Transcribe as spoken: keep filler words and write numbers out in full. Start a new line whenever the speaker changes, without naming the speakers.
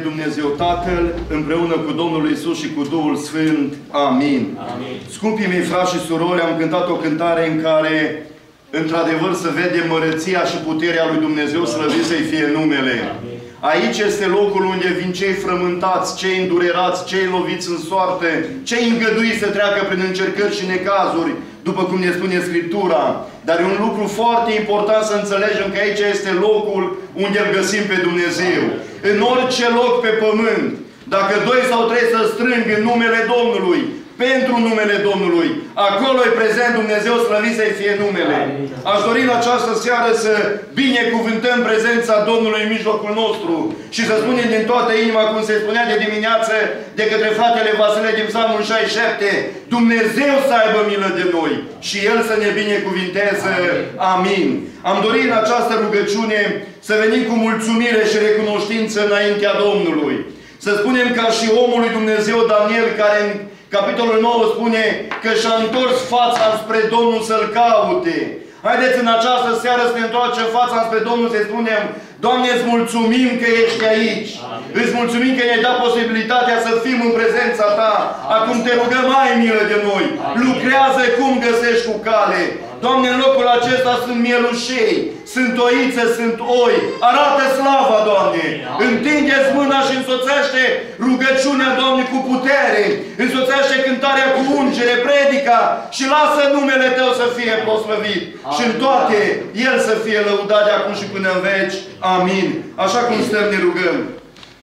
Dumnezeu Tatăl, împreună cu Domnul Iisus și cu Duhul Sfânt. Amin.
Amin.
Scumpii mei, frați și surori, am cântat o cântare în care, într-adevăr, să vedem măreția și puterea lui Dumnezeu, slăvit să-i fie numele. Amin. Aici este locul unde vin cei frământați, cei îndurerați, cei loviți în soartă, cei îngăduiți să treacă prin încercări și necazuri, după cum ne spune Scriptura. Dar e un lucru foarte important să înțelegem că aici este locul unde îl găsim pe Dumnezeu. În orice loc pe pământ, dacă doi sau trei să strâng în numele Domnului, pentru numele Domnului, acolo e prezent Dumnezeu, slăvit să-i fie numele. Aș dori în această seară să binecuvântăm prezența Domnului în mijlocul nostru și să spunem din toată inima, cum se spunea de dimineață de către fratele Vasile din Psalmul șaizeci și șapte, Dumnezeu să aibă milă de noi și El să ne binecuvinteze. Amin. Am dorit în această rugăciune să venim cu mulțumire și recunoștință înaintea Domnului. Să spunem ca și omul lui Dumnezeu Daniel, care în capitolul nouă spune că și-a întors fața spre Domnul să-L caute. Haideți în această seară să ne întoarcem fața spre Domnul, să spunem: Doamne, îți mulțumim că ești aici. Amin. Îți mulțumim că ne-ai dat posibilitatea să fim în prezența Ta. Amin. Acum te rugăm, ai milă de noi. Amin. Lucrează cum găsești cu cale. Doamne, în locul acesta sunt mielușei, sunt oițe, sunt oi. Arată slava, Doamne. Întindeți mâna și însoțește rugăciunea, Doamne, cu putere. Însoțește cântarea cu ungere, predica și lasă numele Tău să fie proslăvit. Și în toate El să fie lăudat de acum și până în veci. Amin. Așa cum stăm, ne rugăm.